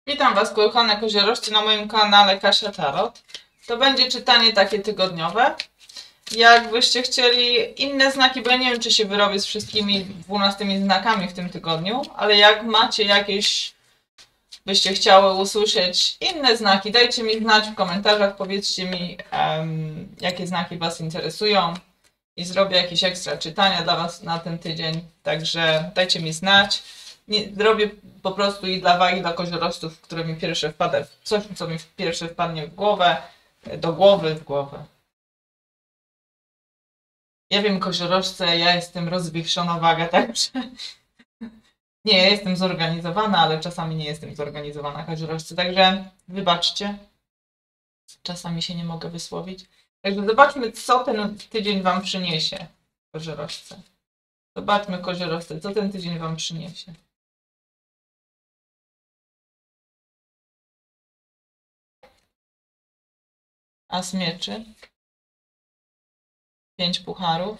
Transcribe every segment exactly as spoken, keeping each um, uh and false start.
Witam Was, kochane koziorożce, na moim kanale Kasia Tarot. To będzie czytanie takie tygodniowe. Jakbyście chcieli inne znaki, bo ja nie wiem, czy się wyrobię z wszystkimi dwunastymi znakami w tym tygodniu, ale jak macie jakieś, byście chciały usłyszeć inne znaki, dajcie mi znać w komentarzach, powiedzcie mi, um, jakie znaki Was interesują i zrobię jakieś ekstra czytania dla Was na ten tydzień, także dajcie mi znać. Nie, zrobię po prostu i dla wagi, dla koziorożców, które mi pierwsze wpada, coś, co mi pierwsze wpadnie w głowę, do głowy, w głowę. Ja wiem, koziorożce, ja jestem rozwichrzona waga, także nie, ja jestem zorganizowana, ale czasami nie jestem zorganizowana, koziorożce, także wybaczcie, czasami się nie mogę wysłowić. Także zobaczmy, co ten tydzień Wam przyniesie, koziorożce. Zobaczmy, koziorożce, co ten tydzień Wam przyniesie. As mieczy. Pięć pucharów.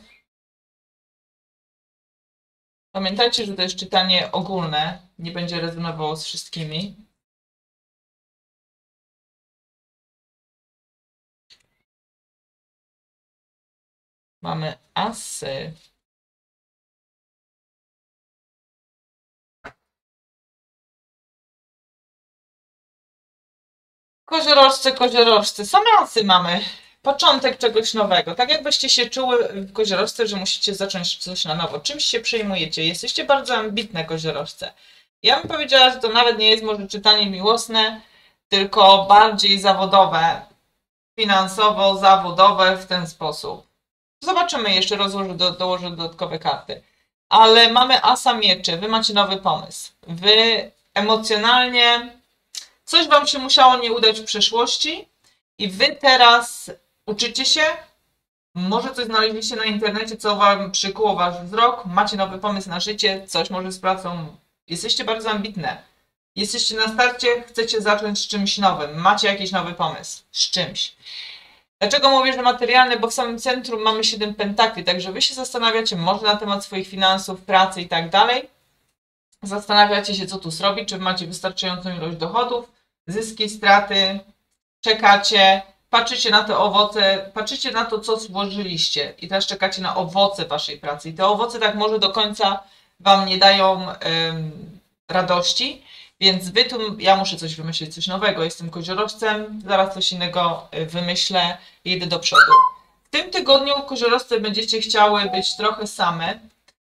Pamiętajcie, że to jest czytanie ogólne, nie będzie rezonowało z wszystkimi. Mamy asy. Koziorożce, koziorożce. Same asy mamy. Początek czegoś nowego. Tak jakbyście się czuły w koziorożce, że musicie zacząć coś na nowo. Czymś się przejmujecie. Jesteście bardzo ambitne, koziorożce. Ja bym powiedziała, że to nawet nie jest może czytanie miłosne, tylko bardziej zawodowe. Finansowo, zawodowe w ten sposób. Zobaczymy, jeszcze rozłożę, do, dołożę dodatkowe karty. Ale mamy asa mieczy, wy macie nowy pomysł. Wy emocjonalnie coś wam się musiało nie udać w przeszłości i wy teraz uczycie się, może coś znaleźliście na internecie, co wam przykuło wasz wzrok, macie nowy pomysł na życie, coś może z pracą. Jesteście bardzo ambitne. Jesteście na starcie, chcecie zacząć z czymś nowym, macie jakiś nowy pomysł, z czymś. Dlaczego mówię, że materialny? Bo w samym centrum mamy siedem pentakli, także wy się zastanawiacie może na temat swoich finansów, pracy i tak dalej. Zastanawiacie się, co tu zrobić, czy macie wystarczającą ilość dochodów, zyski, straty, czekacie, patrzycie na te owoce, patrzycie na to, co złożyliście i teraz czekacie na owoce waszej pracy. I te owoce tak może do końca wam nie dają ym, radości, więc wy tu, ja muszę coś wymyślić, coś nowego, jestem koziorożcem, zaraz coś innego wymyślę i idę do przodu. W tym tygodniu koziorożce będziecie chciały być trochę same,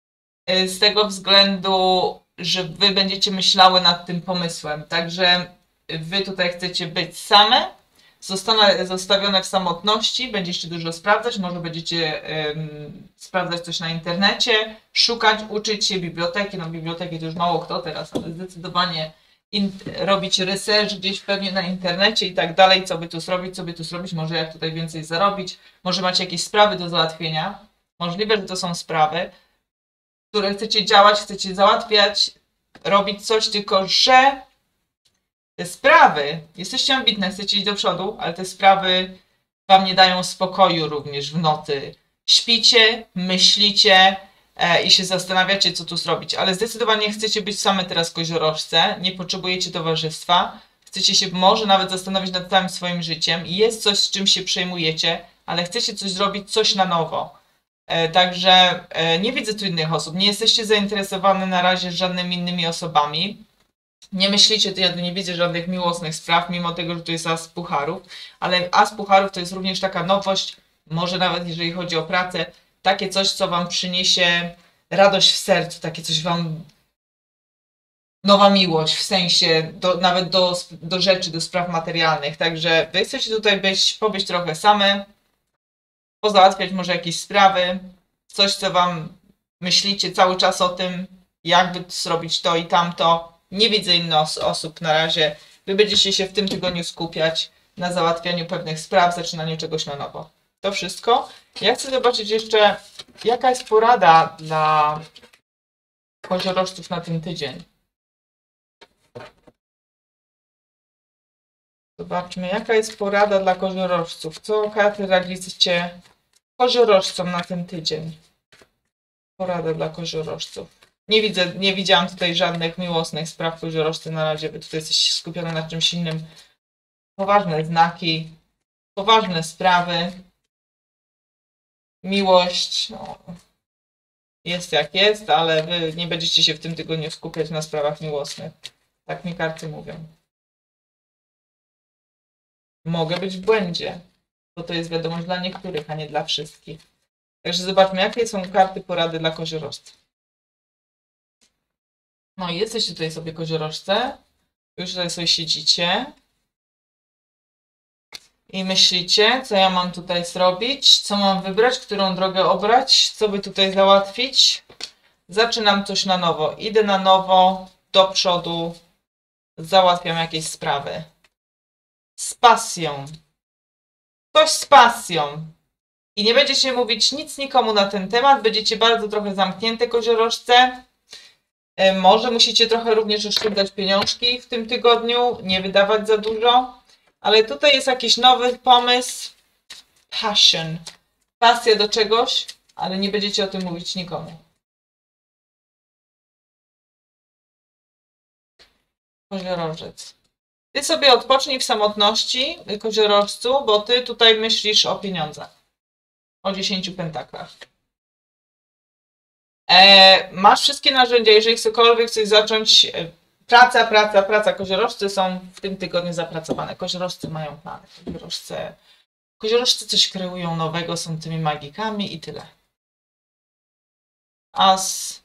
z tego względu, że wy będziecie myślały nad tym pomysłem, także wy tutaj chcecie być same, zostanę zostawione w samotności, będziecie dużo sprawdzać, może będziecie um, sprawdzać coś na internecie, szukać, uczyć się biblioteki, no biblioteki to już mało kto teraz, ale zdecydowanie robić research gdzieś pewnie na internecie i tak dalej, co by tu zrobić, co by tu zrobić, może jak tutaj więcej zarobić, może macie jakieś sprawy do załatwienia, możliwe, że to są sprawy, które chcecie działać, chcecie załatwiać, robić coś, tylko że te sprawy, jesteście ambitne, chcecie iść do przodu, ale te sprawy wam nie dają spokoju również w nocy. Śpicie, myślicie e, i się zastanawiacie, co tu zrobić, ale zdecydowanie chcecie być same teraz koziorożce, nie potrzebujecie towarzystwa, chcecie się może nawet zastanowić nad całym swoim życiem i jest coś, z czym się przejmujecie, ale chcecie coś zrobić, coś na nowo. E, także e, nie widzę tu innych osób, nie jesteście zainteresowane na razie żadnymi innymi osobami. Nie myślicie, to ja tu nie widzę żadnych miłosnych spraw, mimo tego, że to jest as pucharów, ale as pucharów to jest również taka nowość, może nawet jeżeli chodzi o pracę, takie coś, co wam przyniesie radość w sercu, takie coś wam, nowa miłość, w sensie do, nawet do, do rzeczy, do spraw materialnych, także wy chcecie tutaj być, pobyć trochę same, pozałatwiać może jakieś sprawy, coś, co wam myślicie cały czas o tym, jakby zrobić to i tamto. Nie widzę innych os osób na razie. Wy będziecie się w tym tygodniu skupiać na załatwianiu pewnych spraw, zaczynaniu czegoś na nowo. To wszystko. Ja chcę zobaczyć jeszcze, jaka jest porada dla koziorożców na ten tydzień. Zobaczmy, jaka jest porada dla koziorożców. Co karty radzicie koziorożcom na ten tydzień? Porada dla koziorożców. Nie widzę, nie widziałam tutaj żadnych miłosnych spraw koziorożcy na razie, wy tutaj jesteście skupione na czymś innym. Poważne znaki, poważne sprawy. Miłość no, jest jak jest, ale wy nie będziecie się w tym tygodniu skupiać na sprawach miłosnych. Tak mi karty mówią. Mogę być w błędzie, bo to jest wiadomość dla niektórych, a nie dla wszystkich. Także zobaczmy, jakie są karty porady dla koziorożcy. No i jesteście tutaj sobie koziorożce. Już tutaj sobie siedzicie. I myślicie, co ja mam tutaj zrobić, co mam wybrać, którą drogę obrać, co by tutaj załatwić. Zaczynam coś na nowo. Idę na nowo, do przodu, załatwiam jakieś sprawy. Z pasją. Coś z pasją. I nie będziecie mówić nic nikomu na ten temat, będziecie bardzo trochę zamknięte koziorożce. Może musicie trochę również oszczędzać pieniążki w tym tygodniu, nie wydawać za dużo. Ale tutaj jest jakiś nowy pomysł. Passion. Pasja do czegoś, ale nie będziecie o tym mówić nikomu. Koziorożec. Ty sobie odpocznij w samotności, koziorożcu, bo ty tutaj myślisz o pieniądzach. O dziesięciu pentaklach. E, masz wszystkie narzędzia, jeżeli cokolwiek chcesz zacząć. E, praca, praca, praca. Koziorożcy są w tym tygodniu zapracowane. Koziorożcy mają plany. Koziorożcy, koziorożcy coś kreują nowego, są tymi magikami i tyle. As.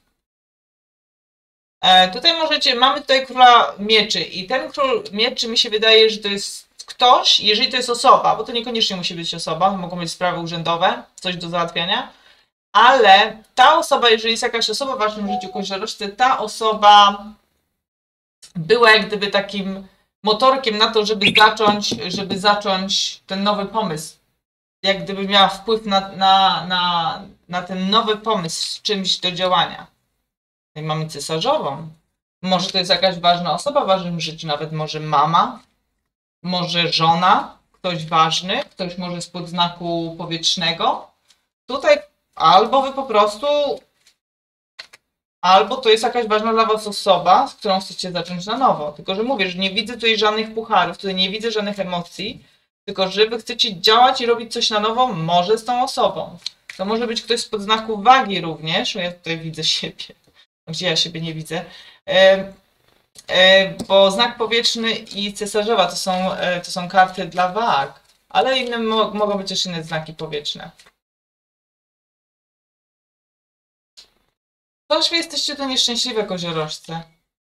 E, tutaj możecie, mamy tutaj króla mieczy i ten król mieczy mi się wydaje, że to jest ktoś, jeżeli to jest osoba, bo to niekoniecznie musi być osoba, mogą być sprawy urzędowe, coś do załatwiania, ale ta osoba, jeżeli jest jakaś osoba w waszym życiu koziorożcy, ta osoba była jak gdyby takim motorkiem na to, żeby zacząć, żeby zacząć ten nowy pomysł. Jak gdyby miała wpływ na, na, na, na ten nowy pomysł z czymś do działania. I mamy cesarzową. Może to jest jakaś ważna osoba w waszym życiu, nawet może mama, może żona, ktoś ważny, ktoś może z podznaku powietrznego. Tutaj albo wy po prostu, albo to jest jakaś ważna dla was osoba, z którą chcecie zacząć na nowo. Tylko, że mówię, że nie widzę tutaj żadnych pucharów, tutaj nie widzę żadnych emocji, tylko, że wy chcecie działać i robić coś na nowo, może z tą osobą. To może być ktoś z podznaku wagi również, ja tutaj widzę siebie. Gdzie ja siebie nie widzę, e, e, bo znak powietrzny i cesarzowa to są, e, to są karty dla wag, ale inne mo mogą być też inne znaki powietrzne. Toż wy jesteście to nieszczęśliwe koziorożce.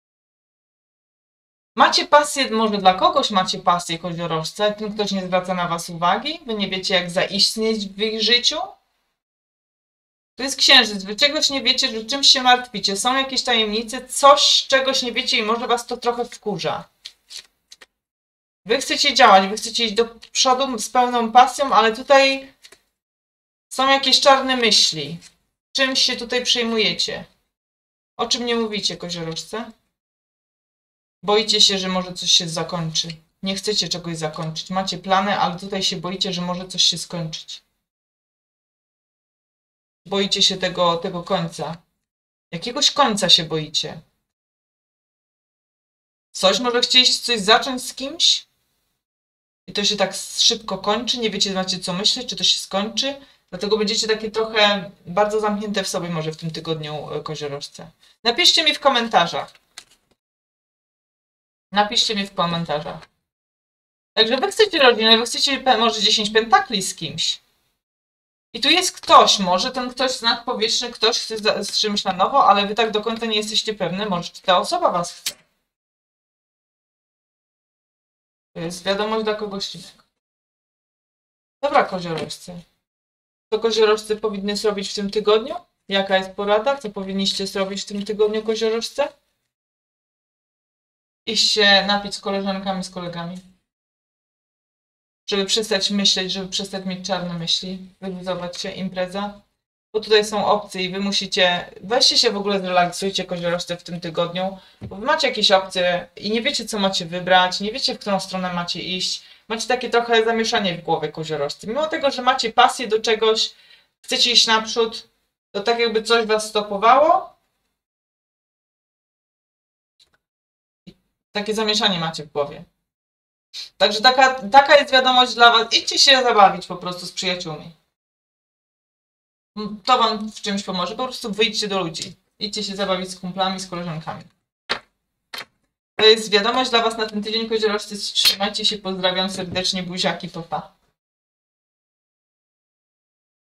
Macie pasję, może dla kogoś macie pasję koziorożce, tym ktoś nie zwraca na was uwagi, wy nie wiecie jak zaistnieć w ich życiu. To jest księżyc, wy czegoś nie wiecie, że czymś się martwicie, są jakieś tajemnice, coś czegoś nie wiecie i może was to trochę wkurza. Wy chcecie działać, wy chcecie iść do przodu z pełną pasją, ale tutaj są jakieś czarne myśli. Czymś się tutaj przejmujecie? O czym nie mówicie, koziorożce? Boicie się, że może coś się zakończy. Nie chcecie czegoś zakończyć. Macie plany, ale tutaj się boicie, że może coś się skończyć. Boicie się tego, tego końca. Jakiegoś końca się boicie. Coś może chcieć coś zacząć z kimś? I to się tak szybko kończy, nie wiecie, macie co myśleć, czy to się skończy. Dlatego będziecie takie trochę bardzo zamknięte w sobie może w tym tygodniu, koziorożce. Napiszcie mi w komentarzach. Napiszcie mi w komentarzach. Także wy chcecie rodzinę, wy chcecie może dziesięć pentakli z kimś. I tu jest ktoś, może ten ktoś znak powietrzny, ktoś chce z, z czymś na nowo, ale wy tak do końca nie jesteście pewni, może ta osoba was chce. To jest wiadomość dla kogoś innego. Dobra, koziorożcy. Co koziorożcy powinny zrobić w tym tygodniu? Jaka jest porada? Co powinniście zrobić w tym tygodniu, koziorożce? Iść się napić z koleżankami, z kolegami. Żeby przestać myśleć, żeby przestać mieć czarne myśli. Wyluzować się, impreza. Bo tutaj są opcje i wy musicie... Weźcie się w ogóle, zrelaksujcie, koziorożce, w tym tygodniu. Bo wy macie jakieś opcje i nie wiecie, co macie wybrać. Nie wiecie, w którą stronę macie iść. Macie takie trochę zamieszanie w głowie, koziorożcy. Mimo tego, że macie pasję do czegoś, chcecie iść naprzód, to tak jakby coś was stopowało. Takie zamieszanie macie w głowie. Także taka, taka jest wiadomość dla was. Idźcie się zabawić po prostu z przyjaciółmi. To wam w czymś pomoże. Po prostu wyjdźcie do ludzi. Idźcie się zabawić z kumplami, z koleżankami. To jest wiadomość dla was na ten tydzień, koziorożcy. Trzymajcie się, pozdrawiam serdecznie, buziaki, papa.